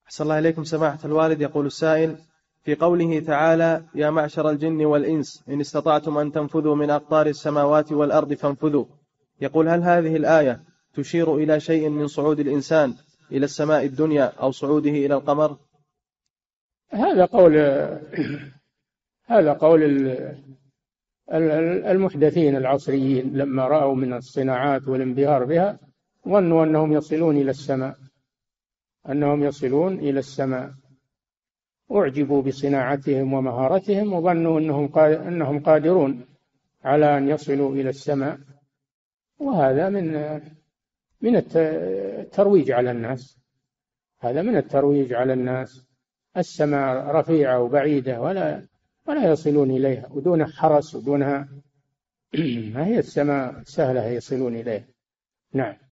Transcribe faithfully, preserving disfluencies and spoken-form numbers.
أحسن الله إليكم سماحة الوالد. يقول السائل: في قوله تعالى: يا معشر الجن والإنس إن استطعتم أن تنفذوا من أقطار السماوات والأرض فانفذوا، يقول: هل هذه الآية تشير إلى شيء من صعود الإنسان إلى السماء الدنيا أو صعوده إلى القمر؟ هذا قول هذا قول المحدثين العصريين، لما رأوا من الصناعات والانبهار بها ظنوا أنهم يصلون إلى السماء أنهم يصلون إلى السماء أعجبوا بصناعتهم ومهارتهم وظنوا أنهم أنهم قادرون على أن يصلوا إلى السماء، وهذا من من الترويج على الناس هذا من الترويج على الناس. السماء رفيعة وبعيدة ولا ولا يصلون إليها، ودون حرس ودونها ما هي السماء سهلة يصلون إليها. نعم.